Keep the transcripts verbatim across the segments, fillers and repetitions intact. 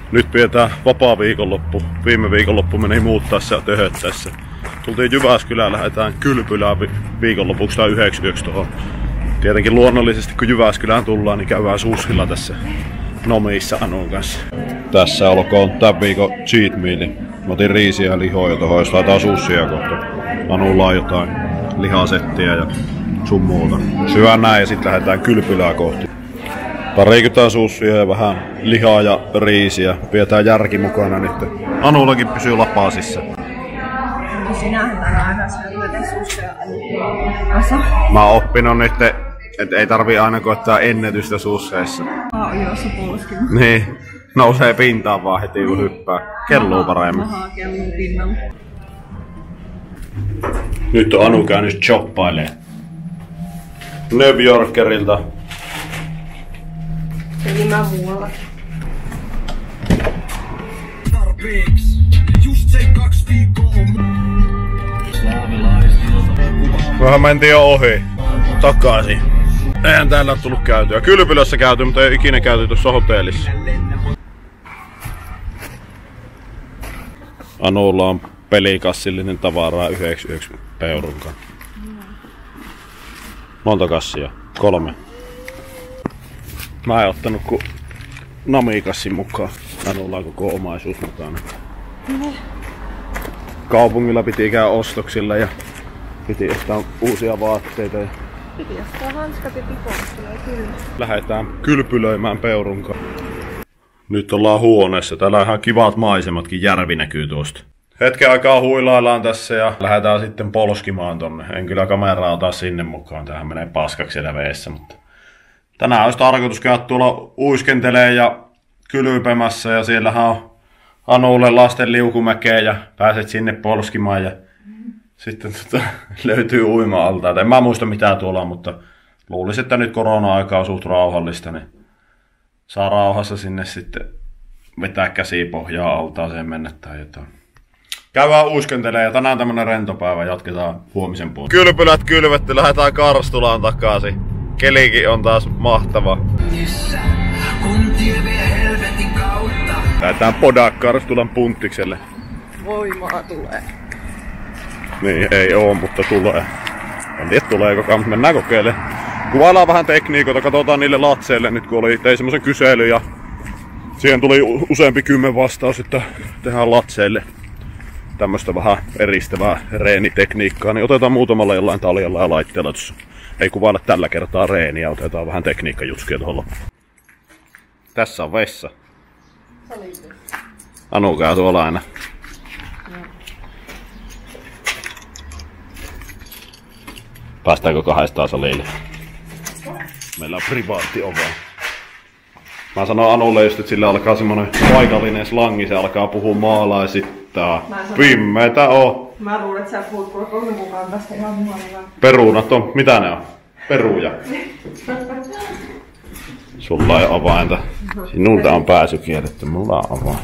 Nyt pidetään vapaa viikonloppu. Viime viikonloppu meni muuttaessa ja töhöttäessä. Tultiin Jyväskylään, lähdetään Kylpylään vi viikonlopuksi tai yhdeksi yöksi tuohon. Tietenkin luonnollisesti kun Jyväskylään tullaan, niin käydään sushilla tässä Nomissa Anun kanssa. Tässä olkoon tämän viikon cheat meali. Mä otin riisiä ja lihoa jo tohon, jos laitetaan sushia kohta. Anulla on jotain lihasettiä ja sun muuta. Syön näin ja sitten lähdetään Kylpylää kohti. Parikymmentä sushia ja vähän lihaa ja riisiä. Pidetään järki mukana nyt. Anullakin pysyy lapasissa. Sinähän tänä aina syötä sushia kanssa. Mä oon oppinut nyt, että ei tarvii aina koittaa ennätystä susseissa. Ah, joo, se polskin. Niin, nousee pintaan vaan heti kun hyppää. Kelluu paremmin. Mahaa kelluu pinnalla. Nyt on Anu käynyt shoppailee. New Yorkerilta. Eli mä muualla. Vähän mentiin jo ohi. Takaisin. Eihän täällä ole tullut käytyä. Kylpylössä käyty, mutta ei ikinä käyty tuossa hotellissa. Anulla on pelikassillinen tavaraa yhdeksi yöksi peurunkaan. Monta kassia? Kolme. Mä en ottanut ku Namikassin mukaan. Anulla on koko omaisuus mukana. Kaupungilla piti käydä ostoksilla ja piti ostaa uusia vaatteita. Ja piti ostaa hanskat ja pipoistuja, kyllä. Lähdetään kylpylöimään peurunkaan. Nyt ollaan huoneessa. Täällä on ihan kivat maisematkin. Järvi näkyy tuosta. Hetken aikaa huilaillaan tässä ja lähdetään sitten polskimaan tonne. En kyllä kameraa ota sinne mukaan. Tämähän menee paskaksi siellä veessä. Mutta tänään olisi tarkoitus käydä tuolla uiskentelee ja kylpemässä. Ja siellähän on Anulle lasten liukumäkeä ja pääset sinne polskimaan. Ja sitten tota, löytyy uima-alta. En mä muista mitä tuolla on, mutta luulisin, että nyt korona-aika on suht rauhallista. Niin saa rauhassa sinne sitten vetää käsiä pohjaa altaaseen mennä tai jotain. Käydään uiskentelee ja tänään tämmönen rentopäivä, jatketaan huomisen puolella. Kylpylät kylvetty, lähdetään Karstulaan takaisin. Kelikin on taas mahtava. Lähdetään podaa Karstulan punttikselle. Voimaa tulee. Niin, ei oo, mutta tulee. En tiedä tuleekokaan, mutta mennään kokeilemaan. Kuvaillaan vähän tekniikoita, katsotaan niille latseille nyt kun oli, tein semmosen kyselyn ja siihen tuli useampi kymmen vastaus, että tehdään latseille tämmöstä vähän eristävää reenitekniikkaa, niin otetaan muutamalla jollain taljalla ja laitteella tuossa. Ei kuvailla tällä kertaa reeniä, otetaan vähän tekniikkajutskia tuolla. Tässä on vessa. Anu käy tuolla aina. Päästäänkö kahdestaan salille? Meillä on privaatti ova. Mä sanon Anulle just, että sillä alkaa semmonen paikallinen slangi, se alkaa puhua maalaisittaa. Pimmeitä on. Mä luulen, että sä puhut kuule kolme mukaan tästä ihan muualla. Perunat on, mitä ne on? Peruja. Sulla ei avainta. Sinulta on pääsy kielletty, mulla on avain.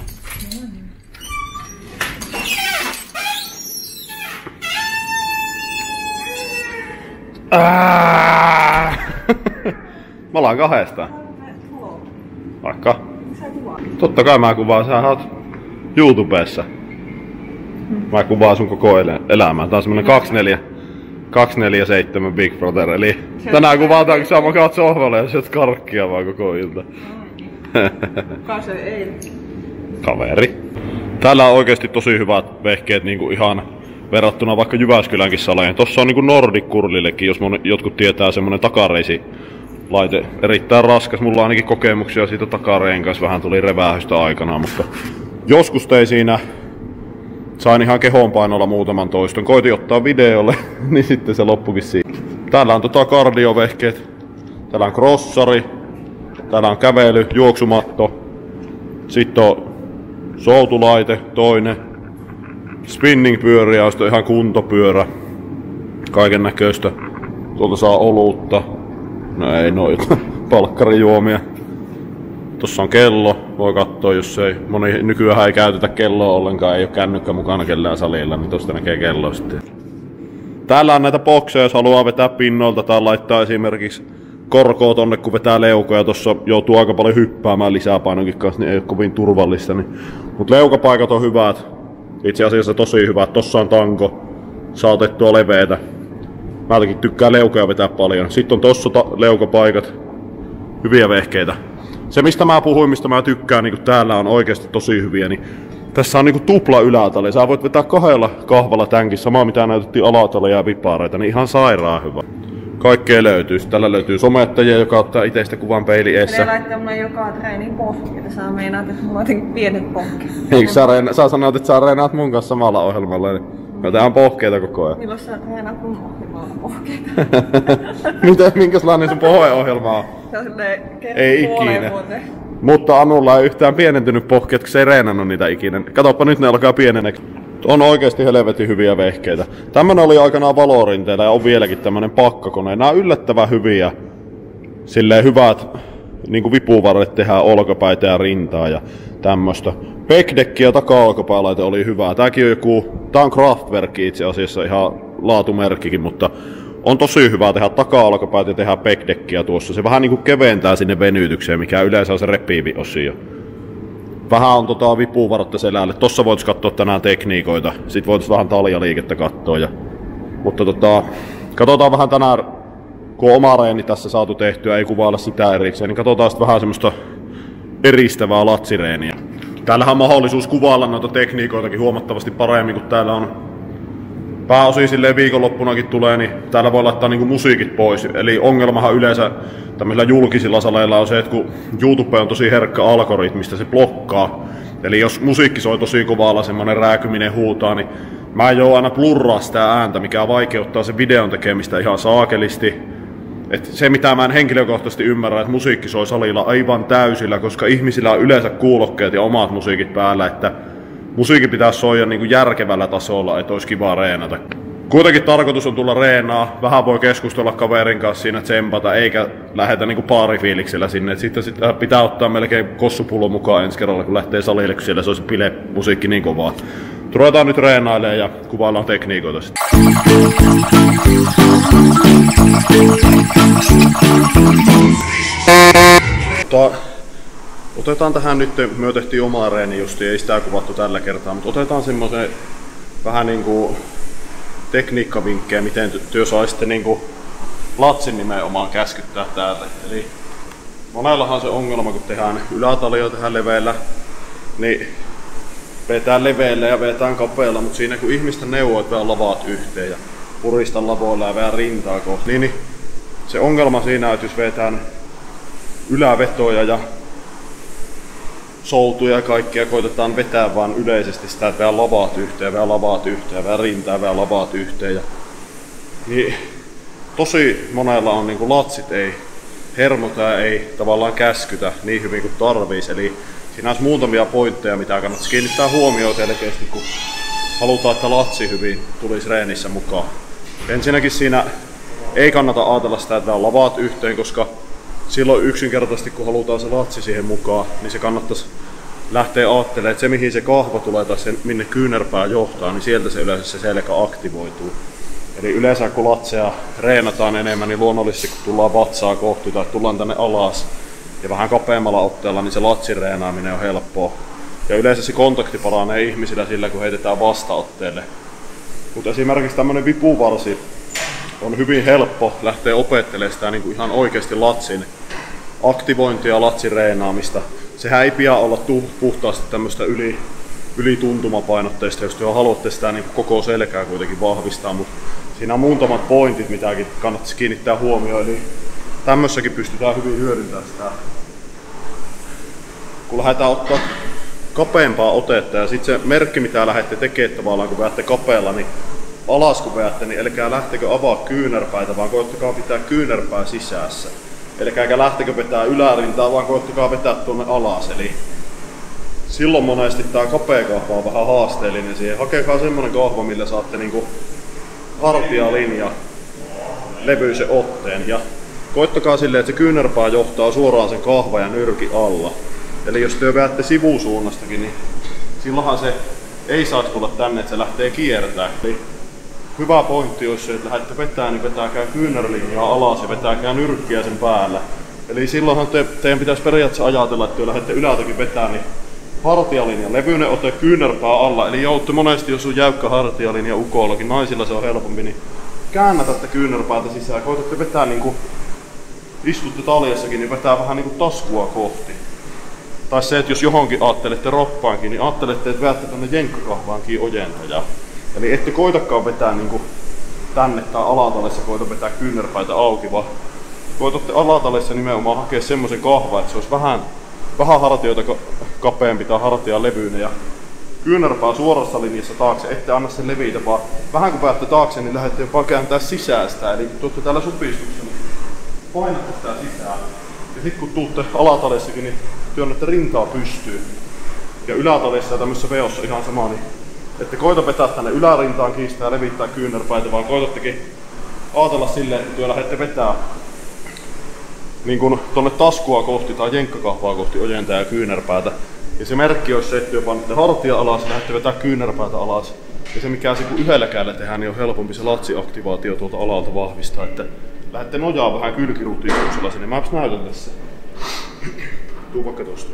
Mä ollaan kahdestaan. Vaikka. Totta kai mä kuvaan, sä oot YouTubessa. Mä kuvaan sun koko elämää. Tää on semmonen kaksikymmentäneljä Big Brother, eli tänään kuvataan, kun sä makaat sohvalle ja syöt karkkia vaan koko ilta. Kuka se ei? Kaveri. Täällä on oikeesti tosi hyvät vehkeet, niinku ihan verrattuna vaikka Jyväskylänkin saleen. Tossa on niinku Nordic Curlillekin, jos mon, jotkut tietää, semmonen takareisi laite. Erittäin raskas, mulla on ainakin kokemuksia siitä takareen kanssa, vähän tuli revähystä aikanaan, mutta joskus tein siinä, sain ihan kehonpainolla muutaman toiston. Koitin ottaa videolle, niin sitten se loppukin siitä. Täällä on tota kardiovehkeet, täällä on crossari, täällä on kävely, juoksumatto, sitten on soutulaite, toinen, spinningpyöriä, on ihan kuntopyörä, kaiken näköistä. Tuolta saa olutta. No ei noita palkkarijuomia. Tossa on kello, voi katsoa jos ei. Moni nykyään ei käytetä kelloa ollenkaan, ei oo kännykkä mukana kellään salilla, niin tosta näkee kello sitten. Täällä on näitä bokseja, jos haluaa vetää pinnoilta tai laittaa esimerkiksi korkoa tonne, kun vetää leukoja. Tossa joutuu aika paljon hyppäämään lisäpainonkin kanssa, niin ei ole kovin turvallista. Niin. Mut leukapaikat on hyvät. Itse asiassa tosi hyvät. Tossa on tanko. Saa otettua leveetä. Mä jotenkin tykkään leukoja vetää paljon. Sitten on tossa leukapaikat. Hyviä vehkeitä. Se mistä mä puhuin, mistä mä tykkään, niin täällä on oikeasti tosi hyviä, niin tässä on niinku tupla ylätali. Sä voit vetää kahdella kahvalla tämänkin, sama mitä näytettiin alataleja ja vipareita, niin ihan sairaan hyvä. Kaikkea löytyy. Tällä löytyy somettajia, joka ottaa iteistä kuvan peili eessä. Ne laittaa mulle joka treenin pohkeita. Sä meinaat, että mulla on jotenkin pienet pohkeet. Eikö sä, reena, sä sanoit, että sä reenaat mun kanssa samalla ohjelmalla, niin mä tehdään pohkeita koko ajan. Milloin sä treenaat mun ohjelmalla pohkeita? Mitä, minkäslainen sun pohjeohjelma on? Se on silleen ei ikinä. Mutta Anulla ei yhtään pienentynyt pohkeet, kun se ei reenannut niitä ikinä. Katoppa nyt ne alkaa pienenä. On oikeesti helvetin hyviä vehkeitä. Tämmönen oli aikanaan Valorinteillä ja on vieläkin tämmönen pakkakone. Nää on yllättävän hyviä. Silleen hyvät niinku vipuvarret tehdään olkapäitä ja rintaa ja tämmöstä. Backdeck ja taka-olkapäälaite oli hyvää. Tääkin on joku, tää on Kraftwerk itse asiassa ihan laatumerkkikin, mutta on tosi hyvä tehdä taka-olkapäitä ja tehdä backdeckia tuossa. Se vähän niinku keventää sinne venytykseen, mikä yleensä on se repiivi osio. Vähän on tota vipuvartta selälle. Tossa voitais katsoa tänään tekniikoita. Sit voitais vähän taljaliikettä katsoa. Ja... Mutta tota, katsotaan vähän tänään, kun on oma reeni tässä saatu tehtyä, ei kuvailla sitä erikseen, niin katsotaan sit vähän semmoista eristävää latsireeniä. Täällähän on mahdollisuus kuvailla noita tekniikoitakin huomattavasti paremmin, kun täällä on pääosin silleen viikonloppunakin tulee, niin täällä voi laittaa niinku musiikit pois. Eli ongelmahan yleensä tämmöisillä julkisilla saleilla on se, että kun YouTube on tosi herkkä algoritmista, se blokkaa. Eli jos musiikki soi tosi kovalla, semmonen rääkyminen huutaa, niin mä en joo aina blurraa sitä ääntä, mikä vaikeuttaa sen videon tekemistä ihan saakelisti. Et se mitä mä en henkilökohtaisesti ymmärrä, että musiikki soi salilla aivan täysillä, koska ihmisillä on yleensä kuulokkeet ja omat musiikit päällä, että musiikki pitää soida niin kuin järkevällä tasolla, että olisi kiva reenata. Kuitenkin tarkoitus on tulla reenaa, vähän voi keskustella kaverin kanssa siinä tsempata, eikä lähetä niin kuin paarifiiliksellä sinne. Et sitten sit pitää ottaa melkein kossupullo mukaan ensi kerralla, kun lähtee salille, kun siellä se olisi bile-musiikki niin kovaa. Ruvetaan nyt reenailemaan ja kuvaillaan tekniikoita sitten. Mutta otetaan tähän nyt, me tehtiin omaa reeni justiin, ei sitä kuvattu tällä kertaa, mutta otetaan semmoisen vähän niinku tekniikkavinkkejä, miten työ saa sitten niinku latsin nimenomaan käskyttää täältä. Eli monellahan se ongelma, kun tehdään ylätalio tehdään leveillä, niin vetään leveillä ja vetään kapealla, mutta siinä kun ihmistä neuvoo, että vedään lavaat yhteen ja purista lavoilla ja vedään rintaa kohti, niin, niin se ongelma siinä on, että jos vetään ylävetoja ja soutuja ja kaikkia koitetaan vetää vaan yleisesti sitä, että vedään lavaat yhteen, vedään lavaat yhteen, vedään rintaa, vedään lavaat yhteen. Ja, niin tosi monella on niin kuin latsit ei hermota ja ei tavallaan käskytä niin hyvin kuin tarvitsisi. Eli siinä olisi muutamia pointteja, mitä kannattaisi kiinnittää huomioon selkeästi, kun halutaan, että latsi hyvin tulisi reenissä mukaan. Ensinnäkin siinä ei kannata ajatella sitä, että vedään lavaat yhteen, koska silloin yksinkertaisesti, kun halutaan se latsi siihen mukaan, niin se kannattaisi lähteä ajattelemaan, että se mihin se kahva tulee tai sen, minne kyynärpää johtaa, niin sieltä se yleensä se selkä aktivoituu. Eli yleensä kun latseja reenataan enemmän, niin luonnollisesti kun tullaan vatsaa kohti tai tullaan tänne alas ja vähän kapeammalla otteella, niin se latsin reenaaminen on helppoa. Ja yleensä se kontakti paranee ihmisillä sillä, kun heitetään vastaotteelle. Mutta esimerkiksi tämmönen vipuvarsi on hyvin helppo lähteä opettelemaan sitä niin kuin ihan oikeasti latsin aktivointia ja latsin reenaamista. Sehän ei pian olla puhtaasti tämmöistä yli, ylituntumapainotteista, jos te haluatte sitä niin kuin koko selkää kuitenkin vahvistaa, mutta siinä on muutamat pointit, mitäkin kannattaisi kiinnittää huomioon, eli tämmössäkin pystytään hyvin hyödyntämään sitä. Kun lähdetään ottaa kapeampaa otetta ja sitten se merkki, mitä lähdette tekemään tavallaan, kun vedätte kapealla, niin alas kun vedätte, niin älkää lähtekö avaa kyynärpäitä, vaan koittakaa pitää kyynärpää sisässä. Älkääkä lähtekö vetää ylärintaa, vaan koittakaa vetää tuonne alas. Eli silloin monesti tää kapea kahva on vähän haasteellinen siihen. Hakekaa semmonen kahva, millä saatte niinku hartialinja levyisen otteen. Ja koittakaa silleen, että se kyynärpää johtaa suoraan sen kahva ja nyrki alla. Eli jos te vedätte sivusuunnastakin, niin silloinhan se ei saisi tulla tänne, että se lähtee kiertämään. Eli hyvä pointti olisi se, että lähdette vetää, niin vetääkää kyynärlinjaa alas ja vetääkää nyrkkiä sen päällä. Eli silloinhan te, teidän pitäisi periaatteessa ajatella, että jos lähdette ylältäkin vetää, niin hartialinja, levyinen ote kyynärpää alla. Eli joutte monesti, jos on jäykkä hartialinja ukollakin, naisilla se on helpompi, niin käännätätte kyynärpäätä sisään. Koitatte vetää niin kuin istutte taljassakin, niin vetää vähän niin kuin taskua kohti. Tai se, että jos johonkin ajattelette roppaankin, niin ajattelette, että vedätte tänne jenkkakahvaankin ojentaja. Eli ette koitakaan vetää niin kuin tänne tai alatallessa koita vetää kyynärpäitä auki, vaan koitatte alatallessa nimenomaan hakea semmoisen kahvan, että se olisi vähän, vähän hartioita kapeampi tai hartia levyinen ja kyynärpää suorassa linjassa taakse, ette anna sen levitä, vaan vähän kun päätte taakse, niin lähdette jopa kääntää sisäistä. Eli kun tuutte täällä supistuksessa, niin painatte tää sisään. Ja sit kun tuutte alatallessakin, niin työnnätte rintaa pystyyn. Ja ylätallessa ja tämmössä veossa ihan sama, niin ette koita vetää tänne ylärintaan kiistää ja levittää kyynärpäitä, vaan koitattekin ajatella silleen, että työ lähdette vetää niin kun tonne taskua kohti tai jenkkakahvaa kohti ojentaa ja kyynärpäätä. Ja se merkki olisi se, että jopa nyt hartia alas ja lähdette vetää kyynärpäätä alas. Ja se mikä se kun yhdellä kädellä tehdään, niin on helpompi se latsiaktivaatio tuolta alalta vahvistaa. Että lähdette nojaa vähän kylkirutiituksella sinne. Mäpäs näytän tässä. Tuu vaikka tosta.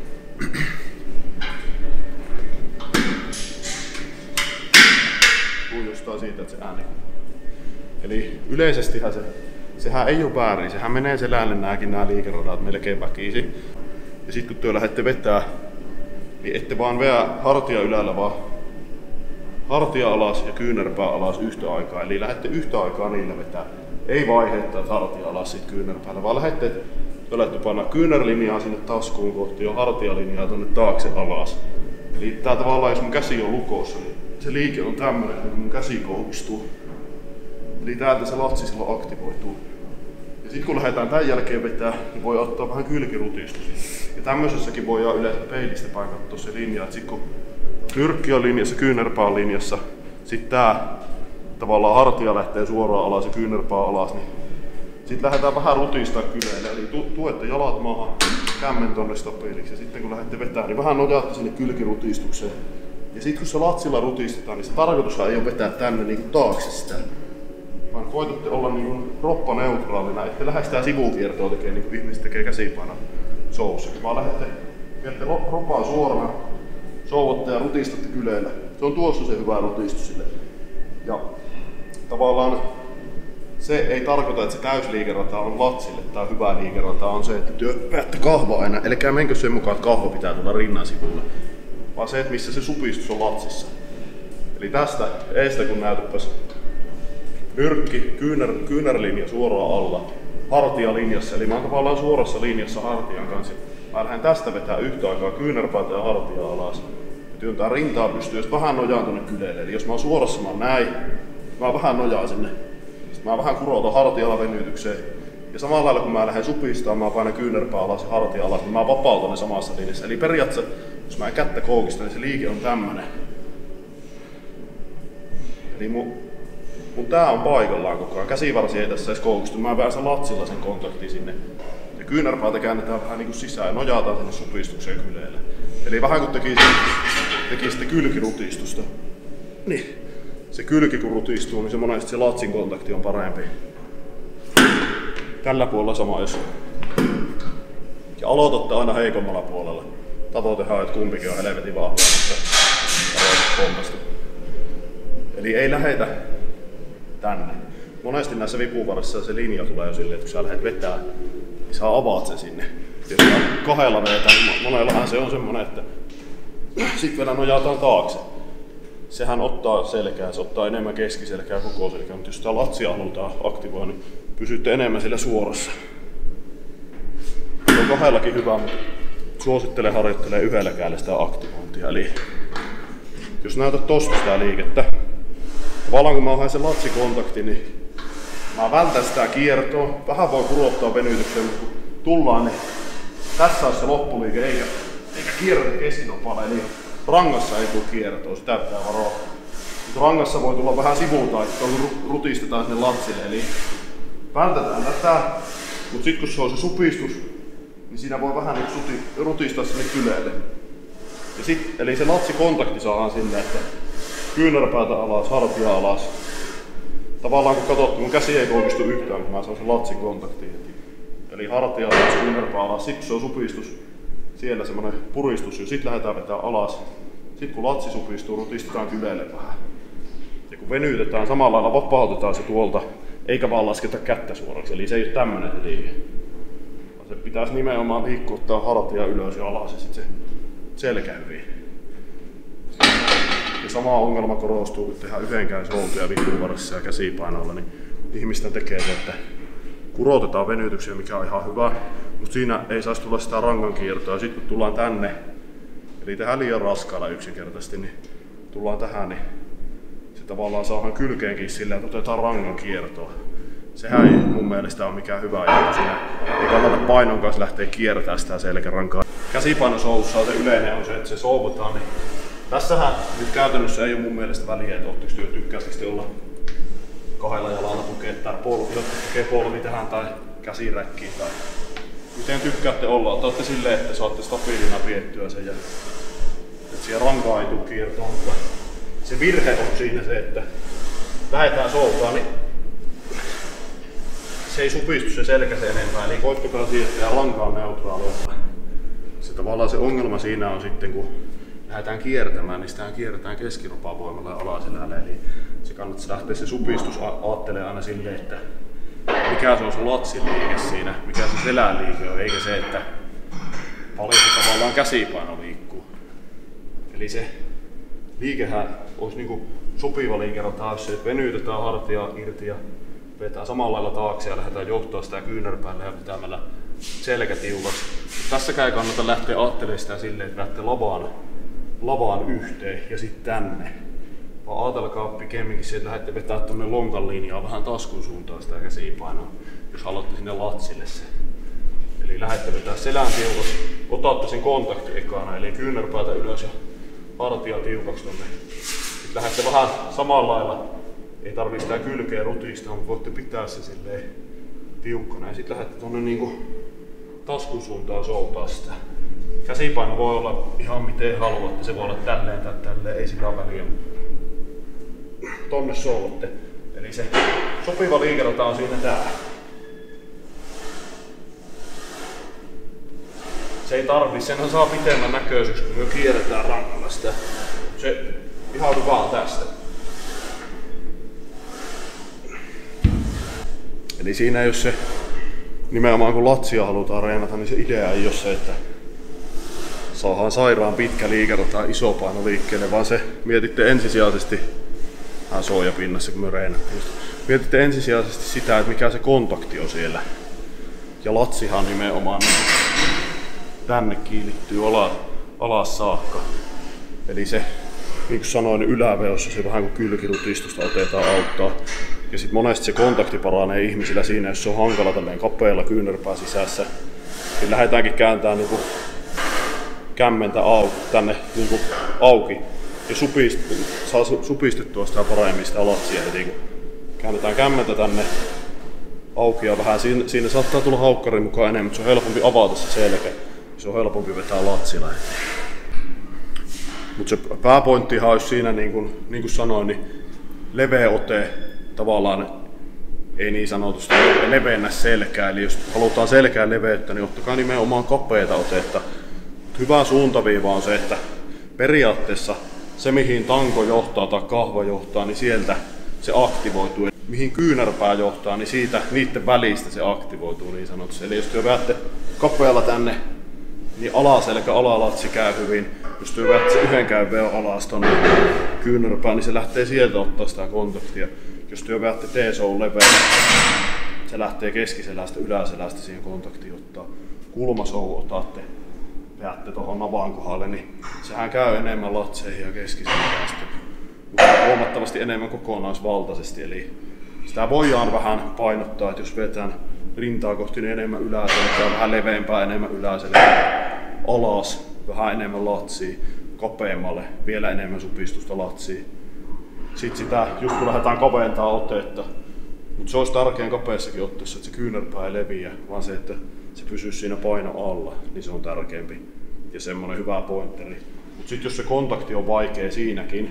Tuu jostain siitä, että se ääni. Eli yleisestihän se, sehän ei ole väärin. Sehän menee selälle nääkin nää liikeradat melkein väkisin. Ja sit kun työ lähdette vetää, niin ette vaan veä hartia ylällä, vaan hartia alas ja kyynärpää alas yhtä aikaa. Eli lähdette yhtä aikaa niillä vetää. Ei vaiheittaa hartia alas sit kyynärpäällä, vaan lähdette, olette panna kyynärlinjaa sinne taskuun kohti ja hartialinjaa tonne taakse alas. Eli tää tavallaan, jos mun käsi on lukossa, niin se liike on tämmönen, kun mun käsi kohdistuu. Eli täältä se latsi silloin aktivoituu. Ja sit kun lähdetään tän jälkeen vetää, niin voi ottaa vähän kylkirutistus. Ja tämmöisessäkin voidaan yleensä peilistä päin katsoa se linja, että sit kun nyrkki on linjassa, kyynärpää on linjassa, sit tää tavallaan hartia lähtee suoraan alas ja kyynärpää alas, niin sit lähdetään vähän rutistaa kyleille. Eli tu tuette jalat maahan, kämmen tonne stabiiliksi ja sitten kun lähdette vetää, niin vähän nojaatte sinne kylkirutistukseen. Ja sit kun se latsilla rutistetaan, niin se tarkoitushan ei ole vetää tänne niin kuin taakse sitä, vaan koitatte olla niin kuin roppaneutraalina, ette lähde sitä sivukiertoa tekemään niin kuin ihmiset tekee käsipaina showssa, vaan lähdette, viette ropaa suorana, showvatte ja rutistatte kyleillä. Se on tuossa se hyvä rutistus sille. Ja tavallaan se ei tarkoita, että se täysliikerata on latsille tai hyvä liikerata on se, että työ päätte kahva aina. Elikää menkö sen mukaan, että kahva pitää tulla rinnan sivulle, vaan se, että missä se supistus on latsissa. Eli tästä eestä kun näytäpäs nyrkki, kyynär, kyynärlinja suoraan alla, hartialinjassa. Eli mä oon tavallaan suorassa linjassa hartian kanssa. Mä lähden tästä vetää yhtä aikaa kyynärpäätä ja hartia alas. Ja työntää rintaa pystyy, jos vähän nojaan tonne kyleille. Eli jos mä oon suorassa, mä oon näin. Mä vähän nojaan sinne. Sitten mä vähän kurotan hartialla venytykseen. Ja samalla lailla kun mä lähden supistamaan, mä painan kyynärpää alas ja hartia alas, niin mä vapautan ne samassa linjassa. Eli periaatteessa, jos mä en kättä koukista, niin se liike on tämmönen. Eli mun, mun tää on paikallaan koko ajan. Käsivarsi ei tässä edes koukistu. Mä pääsen latsilla sen kontaktiin sinne. Ja kyynärpäätä käännetään vähän niinku sisään ja nojaataan sinne supistukseen kyleille. Eli vähän kun tekisi, tekisitte kylkirutistusta. Niin. Se kylki kun rutistuu, niin se monesti se latsin kontakti on parempi. Tällä puolella sama jos. Ja aloitatte aina heikommalla puolella. Tavoitehan, että kumpikin on helvetin vahvaa, mutta aloitat pompasta. Eli ei lähetä tänne. Monesti näissä vipuvarissa se linja tulee jo silleen, että kun sä lähdet vetää, niin sä avaat sen sinne. Jos sä kahdella vetää, niin monellahan se on semmonen, että sit vielä nojaataan taakse. Sehän ottaa selkää, se ottaa enemmän keskiselkää koko selkää, mutta jos sitä latsia halutaan aktivoida, niin pysytte enemmän sillä suorassa. Se on kahdellakin hyvä, mutta suosittelen harjoittelee yhdellä kädellä sitä aktivointia. Eli jos näytät tosta sitä liikettä, tavallaan kun mä haen sen latsikontakti, niin mä vältän sitä kiertoa. Vähän voi kurottaa venytykseen, mutta kun tullaan, niin tässä on se loppuliike, eikä, eikä kierrota keskinopalle. Eli rangassa ei tule kiertoa, sitä pitää varoa. Mutta rangassa voi tulla vähän sivulta, että rutistetaan sinne latsille. Eli vältetään tätä, mutta sitten kun se on se supistus, niin siinä voi vähän nyt rutistaa sinne kyleelle. Ja sit, eli se latsikontakti saadaan sinne, että kyynärpäätä alas, hartia alas. tavallaan kun katsot, mun käsi ei kohdistu yhtään, kun mä saan sen latsin kontaktiin heti. Eli hartia alas, kyynärpää alas, sit se on supistus, siellä semmonen puristus ja sit lähdetään vetää alas. Sit kun latsi supistuu, rutistetaan kylelle vähän. Ja kun venytetään, samalla lailla vapautetaan se tuolta, eikä vaan lasketa kättä suoraksi. Eli se ei ole tämmönen se liike. Se pitäisi nimenomaan liikkuuttaa hartia ylös ja alas ja sit se selkä hyvin. Ja sama ongelma korostuu, kun tehdään yhdenkään soutuja vittuvarassa ja käsipainoilla, niin ihmisten tekee se, että kurotetaan venytyksiä, mikä on ihan hyvä, mutta siinä ei saisi tulla sitä rangan kiertoa. Sitten kun tullaan tänne, eli tehdään liian raskaalla yksinkertaisesti, niin tullaan tähän, niin se tavallaan saadaan kylkeenkin sillä, että otetaan rangan kiertoa. Sehän ei mun mielestä ole mikään hyvä juttu siinä. Ei kannata painon kanssa lähteä kiertämään sitä selkärankaa. Käsipainosoudussa se yleinen on se, että se souvutaan, niin tässähän nyt käytännössä ei ole mun mielestä väliä, että ootteko työ tykkäästi olla kahdella jalalla tukea tai polvi, jotka tukee polvi tähän tai käsiräkkiin tai miten tykkäätte olla. Otatte silleen, että saatte stabiilina piettyä sen ja että siihen rankaa ei tule kiertoon, mutta se virhe on siinä se, että lähdetään soutaan, niin se ei supistu se selkä sen enempää, eli koittakaa siirtää lankaan neutraalia. Se tavallaan se ongelma siinä on sitten, kun lähdetään kiertämään, niin sitähän kierretään keskirupavoimalla ja alaselällä. Eli se kannattaa lähteä se supistus aattelee aina silleen, että mikä se on se latsin liike siinä, mikä se selän liike on, eikä se, että paljon se tavallaan käsipaino liikkuu. Eli se liikehän olisi niinku sopiva liikerata, jos se, että venytetään hartiaa irti ja vetää samalla lailla taakse ja lähdetään johtaa sitä kyynärpäällä ja pitämällä selkä tiukaksi. Tässäkään ei kannata lähteä ajattelemaan sitä silleen, että lähtee lavaan, lavaan yhteen ja sitten tänne. Vaan ajatelkaa pikemminkin se, että lähdette vetää tuonne lonkan linjaa vähän taskun suuntaan sitä käsipainoa, jos haluatte sinne latsille se. Eli lähdette vetää selän tiukaksi, otatte sen kontakti ekana, eli kyynärpäätä ylös ja hartia tiukaksi tonne. Sitten lähdette vähän samalla lailla, ei tarvitse sitä kylkeä rutistaa, mutta voitte pitää se silleen tiukkana. Ja sitten lähdette tonne niinku taskun suuntaan soutaa sitä. Käsipaino voi olla ihan miten haluatte, se voi olla tälleen tai tälleen, ei sillä väliä. Tonne soutte. Eli se sopiva liikerata on siinä tää. Se ei tarvi, senhän saa pitemmän näköiseksi, kun me kierretään rangalla sitä. Se ihan vaan tästä. Eli siinä ei ole se, nimenomaan kun latsia halutaan reenata, niin se idea ei ole se, että saadaan sairaan pitkä liikerata tai iso paino liikkeelle, vaan se mietitte ensisijaisesti, hän sooja pinnassa kun me reenattiin, mietitte ensisijaisesti sitä, että mikä se kontakti on siellä. Ja latsihan nimenomaan tänne kiinnittyy alas, alas saakka. Eli se, niin kuin sanoin, niin yläveossa se vähän kuin kylkirutistusta otetaan auttaa. Ja sit monesti se kontakti paranee ihmisillä siinä, jos se on hankala tälleen kapealla kyynärpää sisässä. Niin lähdetäänkin kääntämään niinku kämmentä auki, tänne niinku auki. Ja supist, saa supistettua sitä paremmin sitä latsia heti, kun käännetään kämmentä tänne auki ja vähän. Siinä, siinä saattaa tulla haukkarin mukaan enemmän, mutta se on helpompi avata se selkä. Se on helpompi vetää latsilla. Mutta se pääpointtihan olisi siinä, niin kuin, niin kuin sanoin, niin leveä ote tavallaan ei niin sanotusti leveennä selkää. Eli jos halutaan selkää leveyttä, niin ottakaa nimenomaan kapeata otetta. Hyvä suuntaviiva on se, että periaatteessa se mihin tanko johtaa tai kahva johtaa, niin sieltä se aktivoituu. Mihin kyynärpää johtaa, niin siitä niiden välistä se aktivoituu niin sanotusti. Eli jos te vedätte kapealla tänne, niin alaselkä, alalatsi käy hyvin. Jos te vedätte yhden käyveon alas tonne kyynärpään, niin se lähtee sieltä ottaa sitä kontaktia. Jos te vedätte T-soul leveä, se lähtee keskiselästä, yläselästä siihen kontaktiin ottaa. Kulmasou otatte, vedätte tuohon navan kohdalle, niin sehän käy enemmän latseihin ja keskiselästä. Huomattavasti enemmän kokonaisvaltaisesti. Eli sitä voidaan vähän painottaa, että jos vetään rintaa kohti, niin enemmän yläselkää, vähän leveämpää, enemmän yläselkää, alas, vähän enemmän latsia, kapeammalle, vielä enemmän supistusta latsia. Sitten sitä, just kun lähdetään kaventaa otetta, mutta se olisi tärkein kapeassakin otteessa, että se kyynärpää ei leviä, vaan se, että se pysyy siinä paino alla, niin se on tärkeämpi ja semmoinen hyvä pointeri. Mutta sitten jos se kontakti on vaikea siinäkin,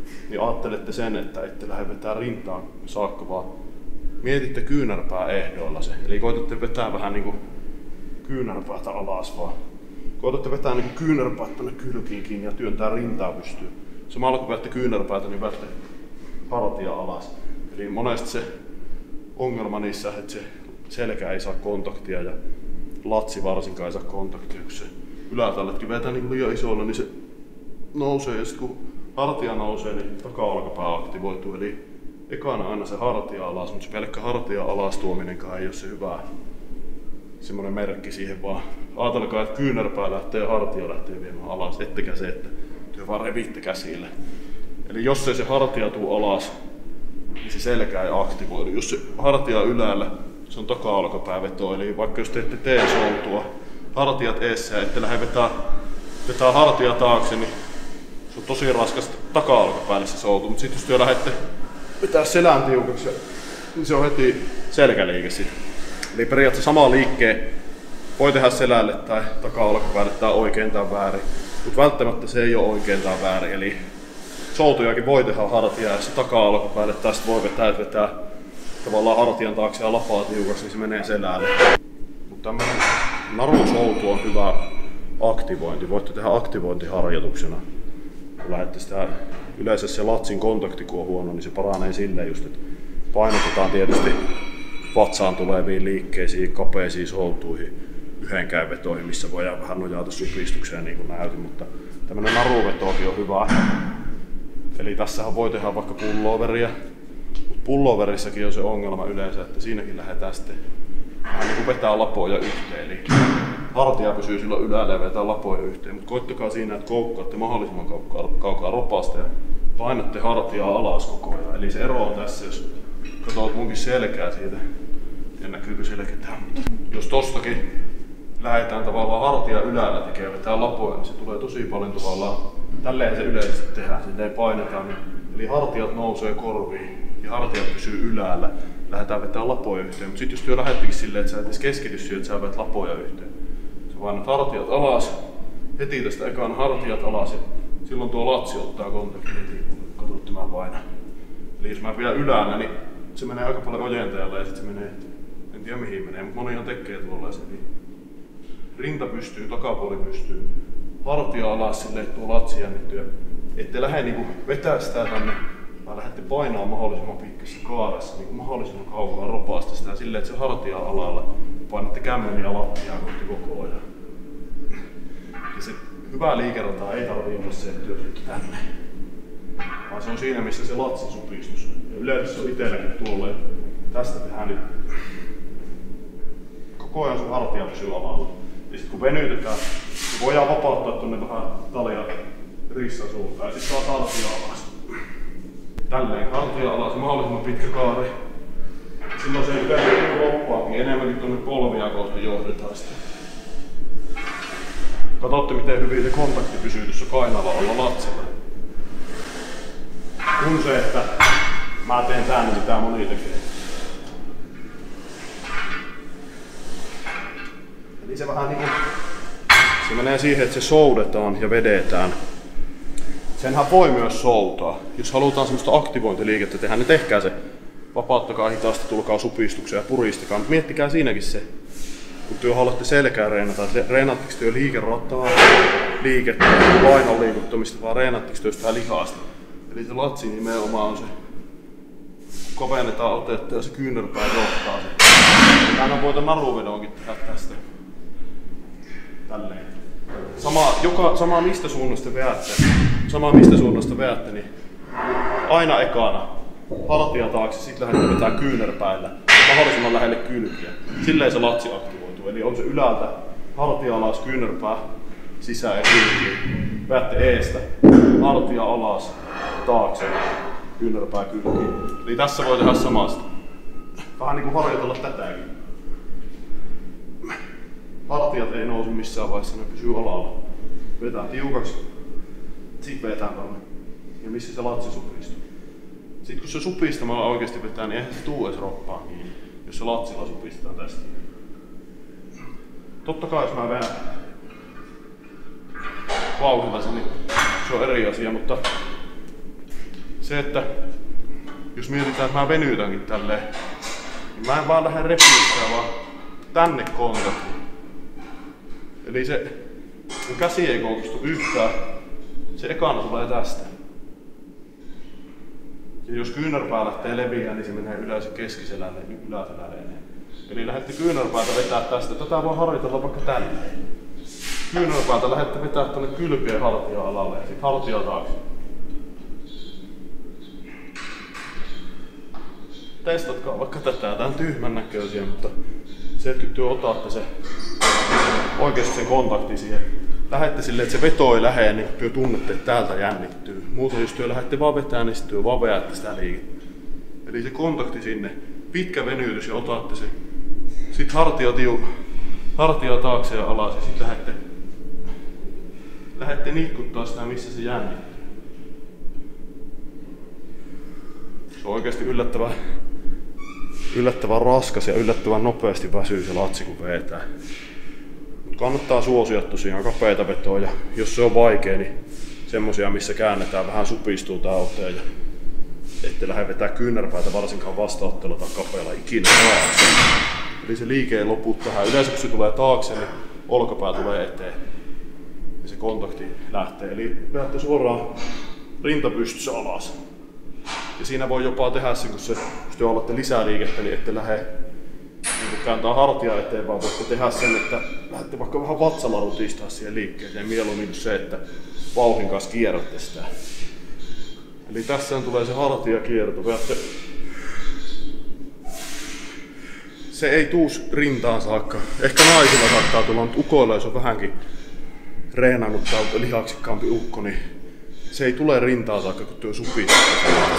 niin ajattelette sen, että ette lähde vetää rintaan saakka, vaan mietitte kyynärpää ehdoilla se. Eli koitatte vetää vähän niinku kyynärpäätä alas vaan. Koitatte vetää niinku kyynärpäät tonne kylkiin kiinni ja työntää rintaa pystyyn. Samalla kun vedätte kyynärpäätä, niin vedätte hartia alas. Eli monesti se ongelma niissä, että se selkä ei saa kontaktia ja latsi varsinkaan ei saa kontaktia, kun se ylätalletkin vetää niin liian isolla, niin se nousee ja sitten kun hartia nousee, niin taka-olkapää aktivoituu. Eli ekana aina se hartia alas, mutta se pelkkä hartia alas tuominenkaan ei ole se hyvä semmoinen merkki siihen, vaan ajatelkaa, että kyynärpää lähtee ja hartia lähtee viemään alas, ettekä se, että työ vaan revitte käsillä. Eli jos ei se hartia tuu alas, niin se selkä ei aktivoidu. Jos se hartia ylällä, se on taka-olkapää veto, eli vaikka jos te ette tee soutua, hartiat eessä ja ette lähde vetää, vetää hartia taakse, niin se on tosi raskasta taka-olkapäälle se soutu, mutta sitten jos te lähdette vetää selän tiukaksi, niin se on heti selkäliike sitten. Eli periaatteessa sama liikkeen voi tehdä selälle tai taka-olkapäälle tai oikein tai väärin, mutta välttämättä se ei ole oikein tai väärin. Eli soutujakin voi tehdä hartia ja se taka-olkapäälle tästä voi vetää, vetää tavallaan hartian taakse ja lapaa tiukaksi, niin se menee selälle. Mutta tämmöinen narusoutu on hyvä aktivointi. Voitte tehdä aktivointiharjoituksena. Kun lähdette sitä, yleensä se latsin kontakti kun on huono, niin se paranee silleen just, että painotetaan tietysti vatsaan tuleviin liikkeisiin, kapeisiin soutuihin, yhdenkään vetoihin, missä voidaan vähän nojata supistukseen niin kuin näytin, mutta tämmöinen naruvetokin on hyvä. Eli tässähän voi tehdä vaikka pulloveria, mutta pulloverissakin on se ongelma yleensä, että siinäkin lähdetään sitten vähän niin kuin vetää lapoja yhteen. Eli hartia pysyy silloin ylällä ja vetää lapoja yhteen, mutta koittakaa siinä, että koukkaatte mahdollisimman kaukaa, kaukaa ropasta ja painatte hartiaa alas koko ajan. Eli se ero on tässä, jos katsot munkin selkää siitä, en näkyykö siellä ketään, mutta jos tostakin lähdetään tavallaan hartia ylällä tekemään vetää lapoja, niin se tulee tosi paljon tavallaan, tälleen se yleisesti tehdään, silleen painetaan, niin, eli hartiat nousee korviin ja hartiat pysyy ylällä, lähdetään vetää lapoja yhteen, mutta sitten jos työ lähettikin silleen, että sä et edes keskity siihen, että sä vedät lapoja yhteen. Sä painat hartiat alas, heti tästä ekaan hartiat alas ja silloin tuo latsi ottaa kontakti heti, kun katsotte mä painan. Eli jos mä pidän ylällä, niin se menee aika paljon ojentajalle ja sitten se menee, en tiedä mihin menee, mutta monihan tekee tuollaisen. Niin rinta pystyy, takapuoli pystyy, hartia alas silleen, että tuo latsi jännittyy. Ette lähde niinku vetää sitä tänne, vaan lähdette painaa mahdollisimman pitkässä kaaressa, niinku mahdollisimman kaukaa ropaasta sitä silleen, että se hartia alalla painatte kämmeniä lattiaa kohti koko ajan. Ja se hyvä liikerata ei tarvitse olla se, että työt tänne, vaan se on siinä, missä se latsi supistus. Ja yleensä se on itselläkin tuolla, tästä tehdään nyt koko ajan sun hartia pysyy alalla. Ja sit kun venytetään, niin voidaan vapauttaa tuonne vähän talia rissan suuntaan ja sit saa hartia alas. Tälleen hartia alas, mahdollisimman pitkä kaari. Silloin se ei yleensä loppaakin, enemmänkin tuonne polvia kohti johdetaan sitä. Katsotte miten hyvin se kontakti pysyy tuossa kainalolla latsilla. Kun se, että mä teen tänne mitä moni tekee. Eli se vähän niinku, se menee siihen, että se soudetaan ja vedetään. Senhän voi myös soutaa. Jos halutaan semmoista aktivointiliikettä tehdä, niin tehkää se. Vapauttakaa hitaasti, tulkaa supistukseen ja puristakaa. Mutta miettikää siinäkin se, kun työ haluatte selkää reenata, että reenatteko työ liikerataa, liikettä, painon liikuttamista, vaan reenatteko työ sitä lihasta. Eli se latsi nimenomaan on se, kun kovennetaan otetta ja se kyynärpää johtaa se. Tänään voitan naruvedonkin tehdä tästä. Tälleen. Sama, joka, sama mistä suunnasta veätte, sama mistä suunnasta veätte, niin aina ekana hartia taakse, sit lähdetään vetää kyynärpäillä mahdollisimman lähelle kylkiä. Silleen se latsi aktivoituu. Eli on se ylältä, hartia alas, kyynärpää sisään ja kylkiin. Veätte eestä, hartia alas, taakse, kyynärpää kylkiin. Eli tässä voi tehdä samasta. Vähän niin kuin harjoitella tätäkin. Hartiat ei nouse missään vaiheessa, ne pysyy alalla. Vetää tiukaksi, sit vetää tonne. Ja missä se latsi supistuu. Sitten kun se supistamalla oikeasti vetää, niin eihän se tuu edes roppaan kiinni, jos se latsilla supistetaan tästä. Totta kai jos mä vedän vauhdilla sen, niin se on eri asia, mutta se, että jos mietitään, että mä venytänkin tälleen, niin mä en vaan lähde repiä vaan tänne kontaktiin. Eli se, kun käsi ei koukistu yhtään, se ekana tulee tästä. Ja jos kyynärpää lähtee leviämään, niin se menee yleensä keskiselälle yläselälle. Eli lähdette kyynärpäätä vetää tästä. Tätä voi harjoitella vaikka tänne. Kyynärpäätä lähdette vetää tänne kylkeen hartia-alalle ja sitten hartia taakse. Testatkaa vaikka tätä. Tää on tyhmän näköisiä, mutta se, että työ otatte se oikeasti sen kontakti siihen. Lähette silleen, että se veto ei lähde, niin työ tunnette, että täältä jännittyy. Muuten jos työ lähdette vaan vetää, niin työ vaan veätte sitä liikettä. Eli se kontakti sinne, pitkä venytys ja otatte se. Sitten hartia, tiu, hartia taakse ja alas ja sitten lähdette, lähdette nitkuttaa sitä, missä se jännittyy. Se on oikeasti yllättävän, yllättävän raskas ja yllättävän nopeasti väsyy se latsi, kun vetää. Kannattaa suosia tosiaan kapeita vetoa ja jos se on vaikea, niin semmosia missä käännetään vähän supistuu tää ote ja ette lähde vetää kyynärpäätä varsinkaan vastaotteella tai kapealla ikinä taakse. Eli se liike ei lopu tähän. Yleensä kun se tulee taakse, niin olkapää tulee eteen ja se kontakti lähtee. Eli lähtee suoraan rintapystyssä alas. Ja siinä voi jopa tehdä se, kun se, jos te alatte lisää liikettä, niin ette lähde niin kääntää hartia eteen, vaan voitte tehdä sen, että lähdette vaikka vähän vatsalla rutistaa siihen liikkeeseen. Mieluummin se, että vauhdin kanssa kierrätte sitä. Eli tässä tulee se hartiakierto. Veatte... Se ei tuu rintaan saakka. Ehkä naisilla saattaa tulla, mutta ukoilla, jos on vähänkin reenannut tai lihaksikkaampi ukko, niin se ei tule rintaan saakka, kun työ supistaa.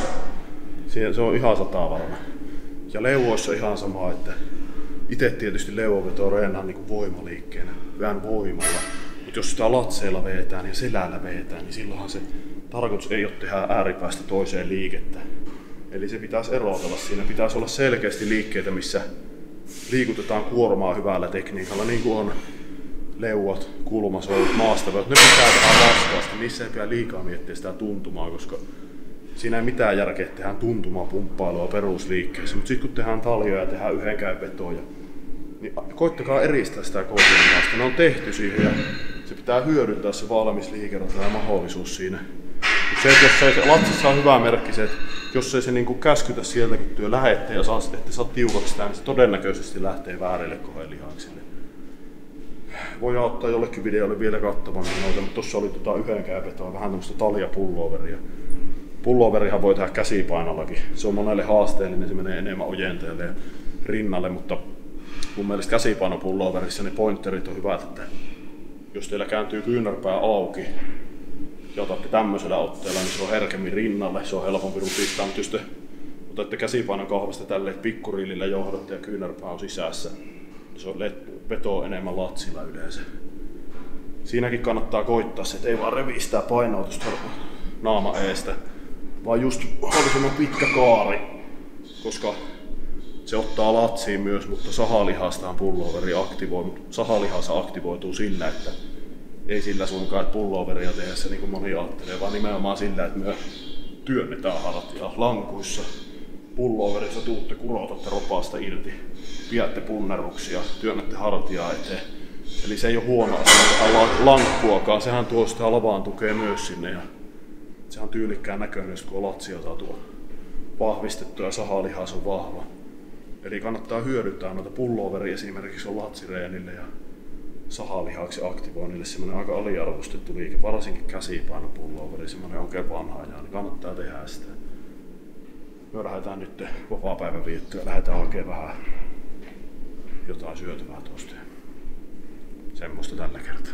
Se on ihan sataa varma. Ja leuvoissa ihan sama, että itse tietysti leuvovetoa reenaan niin voimaliikkeenä, vähän voimalla. Mutta jos sitä latseilla vetään ja selällä vetään, niin silloinhan se tarkoitus ei ole tehdä ääripäästä toiseen liikettä. Eli se pitäisi erotella siinä. Pitäisi olla selkeästi liikkeitä, missä liikutetaan kuormaa hyvällä tekniikalla, niin kuin on leuat, kulmasolut, maastaveut. Ne pitää tehdä raskaasti. Niissä ei pidä liikaa miettiä sitä tuntumaa, koska siinä ei mitään järkeä, että tehdään tuntumapumppailua perusliikkeessä. Mutta sitten kun tehdään taljoja ja tehdään yhdenkään vetoja, niin koittakaa eristää sitä koordinaasta. Ne on tehty siihen ja se pitää hyödyntää se valmis liikerata ja mahdollisuus siinä. Mutta se, että jos ei se latsissa on hyvä merkki se, että jos ei se niinku käskytä sieltä, kun työ lähette ja saa, ette saa tiukaksi sitä, niin se todennäköisesti lähtee väärille kohden lihaksille. Voi ottaa jollekin videolle vielä kattavan noita, mutta tossa oli tota yhdenkään vetoa, vähän tämmöistä talia-pulloveria. Pulloverihan voi tehdä käsipainollakin. Se on monelle haasteellinen, se menee enemmän ojenteelle ja rinnalle, mutta mun mielestä käsipainopulloverissa ne pointerit on hyvät, että jos teillä kääntyy kyynärpää auki ja otatte tämmöisellä otteella, niin se on herkemmin rinnalle, se on helpompi rutistaa, mutta jos te otatte käsipainon kahvasta tälleen, että pikkuriilillä johdatte ja kyynärpää on sisässä, se on veto enemmän latsilla yleensä. Siinäkin kannattaa koittaa se, että ei vaan revistää painoa tuosta naama eestä, vaan just mahdollisimman pitkä kaari, koska se ottaa latsiin myös, mutta sahalihastaan pulloveri aktivoi, mutta sahalihassa aktivoituu sillä, että ei sillä suinkaan, että pulloveria tehdessä niin kuin moni ajattelee, vaan nimenomaan sillä, että me työnnetään hartia lankuissa. Pulloverissa tuutte, kurotatte ropasta irti, pidätte punnerruksia, työnnätte hartiaa eteen. Eli se ei ole huono asia tehdä lankkuakaan, sehän tuo sitä lavaan tukea myös sinne. Ja se on tyylikkään näköinen, kun on latsia saatu vahvistettua ja sahalihas on vahva. Eli kannattaa hyödyntää noita pulloveri esimerkiksi on latsireenille ja sahalihaksi aktivoinnille semmoinen aika aliarvostettu liike, varsinkin käsipainopulloveri, semmoinen oikein vanha ajan, niin kannattaa tehdä sitä. Me lähdetään nyt vapaa-päivän viettyä ja lähdetään oikein vähän jotain syötävää tuosta. Semmoista tällä kertaa.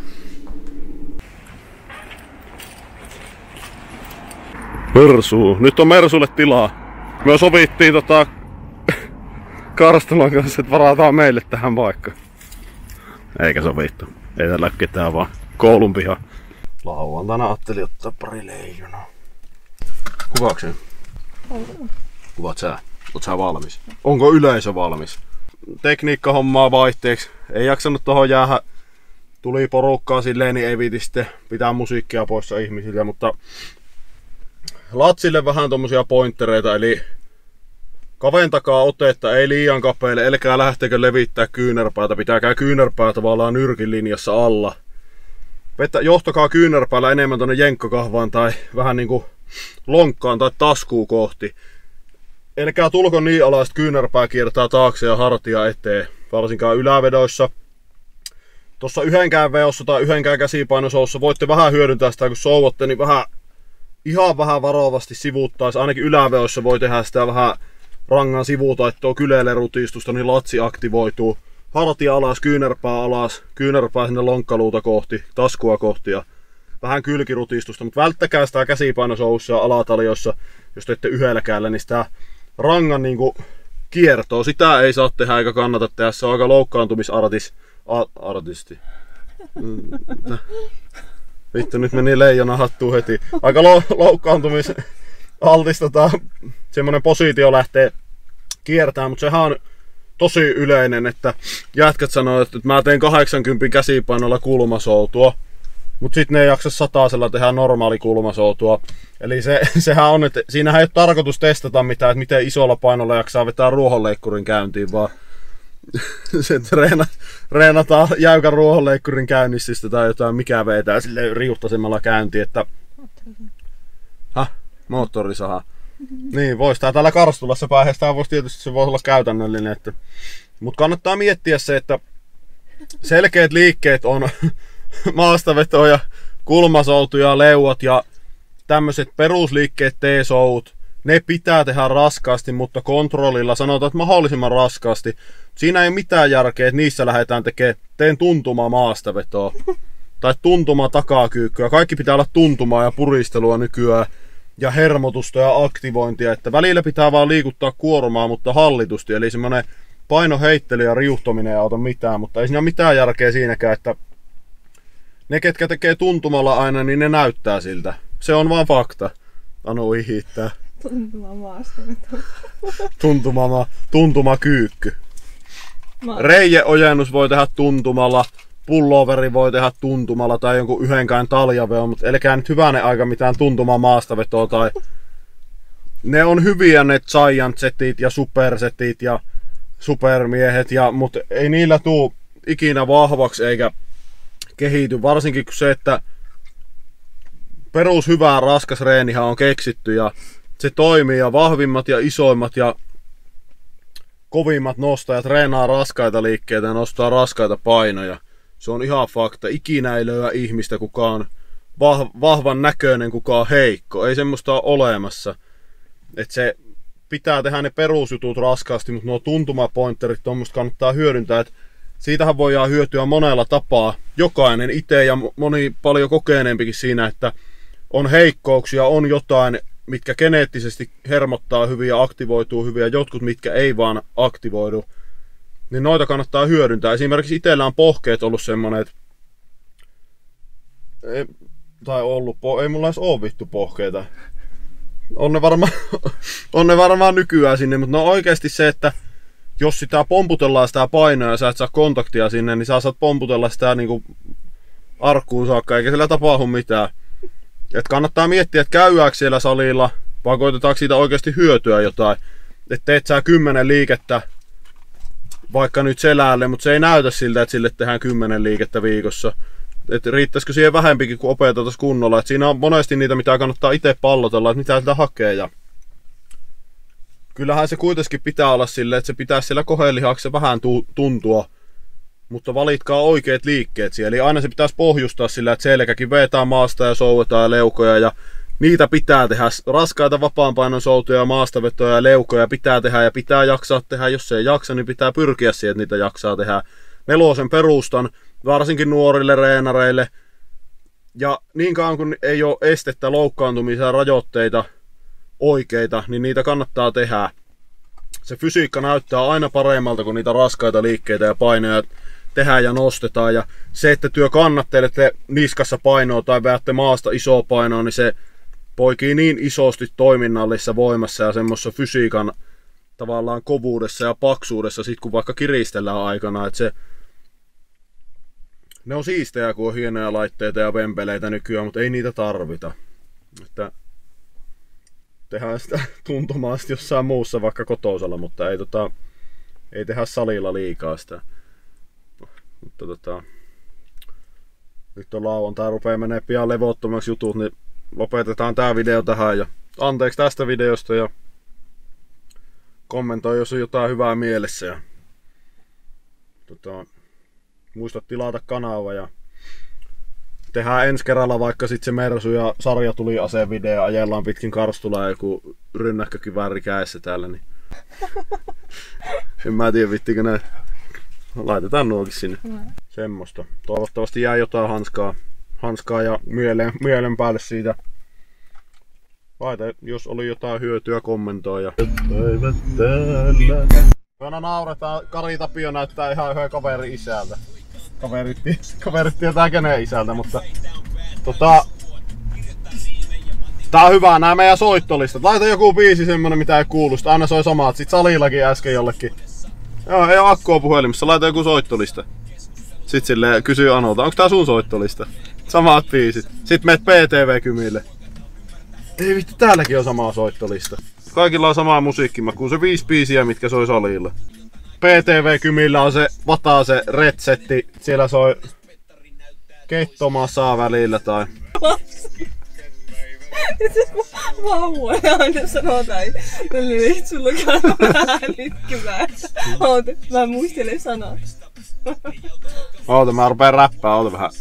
Mersu. Nyt on Mersulle tilaa. Me sovittiin tota Karstulan kanssa, että varataan meille tähän paikkaan. Eikä sovittu. Ei tällä ole ketään, vaan koulun piha. Lauantaina ajattelin ottaa pari leijonaa. Kuvaatko sen? Kuvaat sä? Oot sä valmis? Onko yleisö valmis? Tekniikkahommaa vaihteeksi. Ei jaksanut tohon jäädä. Tuli porukkaa silleen, niin ei viiti sitten pitää musiikkia poissa ihmisille, mutta latsille vähän tommosia pointtereita, eli kaventakaa otetta, ei liian kapeille, älkää lähtekö levittää kyynärpäätä, pitääkää kyynärpää tavallaan nyrkin linjassa alla. Vetä, johtakaa kyynärpäällä enemmän tonne jenkkakahvaan tai vähän niinku lonkkaan tai taskuun kohti. Älkää tulko niin alas, että kyynärpää kiertää taakse ja hartia eteen, varsinkaan ylävedoissa. Tuossa yhdenkään veossa tai yhdenkään käsipainosoussa voitte vähän hyödyntää sitä, kun souvotte, niin vähän, ihan vähän varovasti sivuuttaisi. Ainakin yläveoissa voi tehdä sitä vähän rangan sivutaittoa kyleelle rutistusta, niin latsi aktivoituu. Hartia alas, kyynärpää alas, kyynärpää sinne lonkkaluuta kohti, taskua kohti ja vähän kylkirutistusta. Mutta välttäkää sitä käsipainosoussa ja alataljossa, jos teette yhdellä kädellä, niin sitä rangan niinku kiertoa, sitä ei saa tehdä eikä kannata tehdä. Se on aika loukkaantumisartis. A- artisti. Vittu, nyt meni leijona hattuun heti. Aika lo- loukkaantumisaltista tää semmonen positio lähtee kiertämään, mutta sehän on tosi yleinen, että jätkät sanoo, että mä teen kahdeksankymmentä käsipainolla kulmasoutua, mutta sitten ne ei jaksa satasella tehdä normaali kulmasoutua. Eli se, sehän on, että siinähän ei ole tarkoitus testata mitään, että miten isolla painolla jaksaa vetää ruohonleikkurin käyntiin, vaan se treena, treenataan jäykän ruohonleikkurin käynnististä tai jotain, mikä vetää sille riuhtaisemmalla käyntiin, että häh? Moottorisaha. Niin, vois tää täällä Karstulassa pääheessä, tää voisi tietysti se voisi olla käytännöllinen, että mut kannattaa miettiä se, että selkeät liikkeet on maastavetoa ja kulmasoutuja, leuat ja tämmöiset perusliikkeet, T-sout, ne pitää tehdä raskaasti, mutta kontrollilla, sanotaan, että mahdollisimman raskaasti. Siinä ei ole mitään järkeä, että niissä lähdetään tekemään, teen tuntuma maastavetoa tai tuntuma takakyykkyä. Kaikki pitää olla tuntumaa ja puristelua nykyään ja hermotusta ja aktivointia, että välillä pitää vaan liikuttaa kuormaa, mutta hallitusti. Eli semmoinen painoheittely ja riuhtominen ei auta mitään, mutta ei siinä ole mitään järkeä siinäkään, että ne, ketkä tekee tuntumalla aina, niin ne näyttää siltä. Se on vaan fakta. Anu ihittää. Tuntuma maastavetoa. Tuntuma, tuntuma kyykky. Ma- Reijeojennus voi tehdä tuntumalla, pulloveri voi tehdä tuntumalla tai jonkun yhdenkään taljaveo, mutta älkää nyt hyvänen aika mitään tuntuma maastavetoa tai ne on hyviä ne giant setit ja supersetit ja supermiehet, ja, mutta ei niillä tuu ikinä vahvaksi eikä kehity, varsinkin kun se, että perus hyvää raskas reenihän on keksitty ja se toimii ja vahvimmat ja isoimmat ja kovimmat nostajat treenaa raskaita liikkeitä ja nostaa raskaita painoja. Se on ihan fakta. Ikinä ei löyä ihmistä, kuka on vahvan näköinen, kuka on heikko. Ei semmoista ole olemassa. Et se pitää tehdä ne perusjutut raskaasti, mutta nuo tuntumapointterit tuommoista kannattaa hyödyntää. Et siitähän voidaan hyötyä monella tapaa. Jokainen itse ja moni paljon kokeneempikin siinä, että on heikkouksia, on jotain, mitkä geneettisesti hermottaa hyvin ja aktivoituu hyvin, ja jotkut, mitkä ei vaan aktivoidu, niin noita kannattaa hyödyntää. Esimerkiksi itsellä on pohkeet ollut semmonen, että ei, tai ollut, ei mulla edes ole vittu pohkeita. On ne varmaan, on ne varmaan nykyään sinne, mutta no oikeasti se, että jos sitä pomputellaan sitä painoa ja sä et saa kontaktia sinne, niin sä saat pomputella sitä niinku arkkuun saakka, eikä siellä tapahdu mitään. Et kannattaa miettiä, että käydäänkö siellä salilla, vai koitetaanko siitä oikeasti hyötyä jotain. Että teet sä kymmenen liikettä vaikka nyt selälle, mutta se ei näytä siltä, että sille tehdään kymmenen liikettä viikossa. Että riittäisikö siihen vähempikin, kun opetetaan kunnolla. Et siinä on monesti niitä, mitä kannattaa itse pallotella, että mitä sitä hakee. Ja kyllähän se kuitenkin pitää olla silleen, että se pitää siellä kohelihakse vähän tuntua. Mutta valitkaa oikeat liikkeet siellä. Eli aina se pitäisi pohjustaa sillä, että selkäkin vetää maasta ja souvetaan ja leukoja. Ja niitä pitää tehdä. Raskaita vapaanpainon soutuja, maastavetoja ja leukoja pitää tehdä ja pitää jaksaa tehdä. Jos ei jaksa, niin pitää pyrkiä siihen, että niitä jaksaa tehdä. Nelosen perustan, varsinkin nuorille reenareille. Ja niin kauan kun ei ole estettä, loukkaantumisia, rajoitteita oikeita, niin niitä kannattaa tehdä. Se fysiikka näyttää aina paremmalta, kun niitä raskaita liikkeitä ja painoja tehdään ja nostetaan. Ja se, että työ kannattelette niskassa painoa tai veätte maasta isoa painoa, niin se poikii niin isosti toiminnallisessa voimassa ja semmoisessa fysiikan tavallaan kovuudessa ja paksuudessa, sit kun vaikka kiristellään aikana. Että se, ne on siistejä, kun on hienoja laitteita ja vempeleitä nykyään, mutta ei niitä tarvita. Että tehdään sitä tuntumaasti jossain muussa, vaikka kotousalla, mutta ei, tota, ei tehdä salilla liikaa sitä. Mutta tota, nyt on lauantai, rupeaa menee pian levottomaksi jutut, niin lopetetaan tää video tähän. Ja anteeksi tästä videosta ja kommentoi, jos on jotain hyvää mielessä. Ja, tota, muista tilata kanava ja tehdään ensi kerralla vaikka sit se Mersu ja sarja tuli aseen video, ajellaan pitkin Karstulaa joku rynnäkkökivääri kädessä täällä, niin en mä tiedä vittikö ne. Laitetaan nuokin sinne. Mm. Semmosta. Toivottavasti jää jotain hanskaa, hanskaa ja mielen, mielen päälle siitä. Laita, jos oli jotain hyötyä, kommentoi. Ja... Aina nauretaan, Kari Tapio näyttää ihan yhden kaverin isältä. Kaverit, kaverit tietää kenen isältä, mutta tota, tää on hyvä, nää meidän soittolistat. Laita joku biisi semmonen mitä ei kuulu, aina soi samat. Sit salillakin äsken jollekin. Joo, ei oo akkua puhelimessa, laita joku soittolista. Sit silleen kysyy Anolta, onks tää sun soittolista? Samat biisit. Sit meet P T V-kymille. Ei vittu, täälläkin on sama soittolista. Kaikilla on sama musiikkimaku, se viisi biisiä mitkä soi salilla. P T V-kymillä on se vataa se retsetti, siellä soi Kettomasaa välillä tai... Vauva ja aina sanotaan, että sulla on vähän litkivää. Oota, mä muistelen sanaa. Oota, mä rupeen räppää, oota vähän.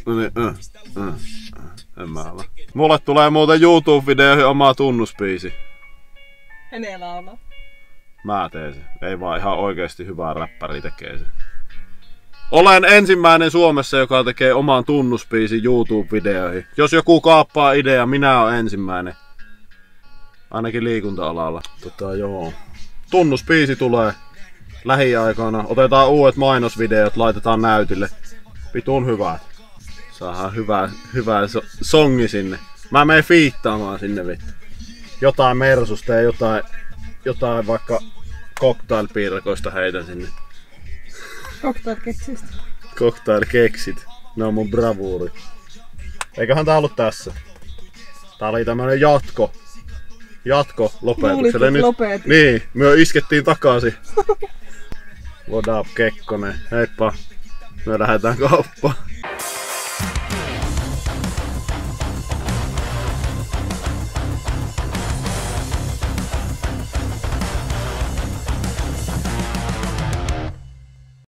En mä ala. Mulle tulee muuten YouTube-videoihin oma tunnusbiisi. Hänellä laulaa. Mä teen sen. Ei vaan ihan oikeesti hyvää räppäri tekee sen. Olen ensimmäinen Suomessa, joka tekee oman tunnusbiisin YouTube-videoihin. Jos joku kaappaa idea, minä olen ensimmäinen. Ainakin liikunta-alalla. Tota joo. Tunnusbiisi tulee lähiaikoina. Otetaan uudet mainosvideot, laitetaan näytille. Vitun hyvät. Saadaan hyvä, hyvä so songi sinne. Mä menen fiittaamaan sinne vittu. Jotain Mersusta ja jotain, jotain vaikka cocktailpiirakoista heitän sinne. Cocktailkeksistä. Cocktailkeksit. Ne on mun bravuuri. Eiköhän tää ollut tässä. Tää oli tämmönen jatko. Jatko lopetukselle. Nyt, niin, me iskettiin takaisin. What up, Kekkonen? Heippa. Me lähdetään kauppaan.